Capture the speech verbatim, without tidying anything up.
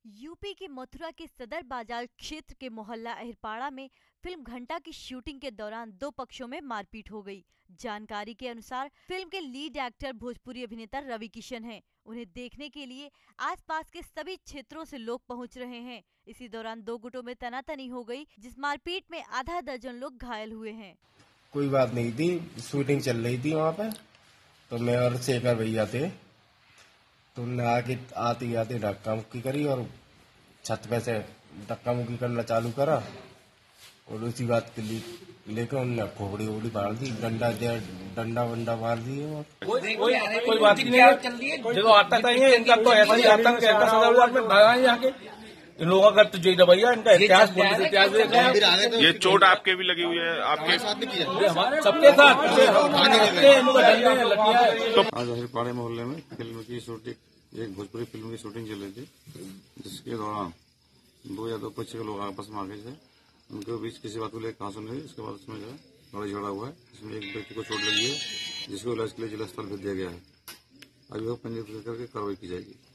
UP के मथुरा के सदर बाजार क्षेत्र के मोहल्ला अहिरपाड़ा में फिल्म घंटा की शूटिंग के दौरान दो पक्षों में मारपीट हो गई। जानकारी के अनुसार फिल्म के लीड एक्टर भोजपुरी अभिनेता रवि किशन हैं। उन्हें देखने के लिए आसपास के सभी क्षेत्रों से लोग पहुंच रहे हैं। इसी दौरान दो गुटों में तनातनी हो गई, जिस मारपीट में आधा दर्जन लोग घायल हुए हैं। कोई बात नहीं थी, शूटिंग चल रही थी वहाँ पे, तो मैं और शेखर भैया थे, तो उनने आके आते आते धक्का मुक्की करी और छत पे से धक्का मुक्की करना चालू करा और उसी बात के लिए लेकर उनने खोपड़ी वोपड़ी मार दी, डंडा डंडा वंडा मार दिए। कोई कोई कोई बात नहीं है, जो आता है इनका तो ऐसा ही आतंक है, सदर में भागा यहाँ के इन लोगों का तो जो रवैया इनका इतिहास पुलिस इतिहास देखा है। ये चोट आपके भी लगी हुई है, आपके सबके साथ तो आज अहिरपाड़े मोहल्ले में फिल्म की शूटिंग, एक भोजपुरी फिल्म की शूटिंग चल रही थी, जिसके दौरान दो या दो पक्ष के लोग आपस में आगे थे, उनके बीच किसी बात को लेकर कहा सुन रही। इसके बाद उसमें जो है लड़ाई झगड़ा हुआ है, जिसमें एक व्यक्ति को चोट लगी है, जिसको इलाज के लिए जिला अस्पताल भेज दिया गया है। अभी वो पंजीकृत करके कार्रवाई की जाएगी।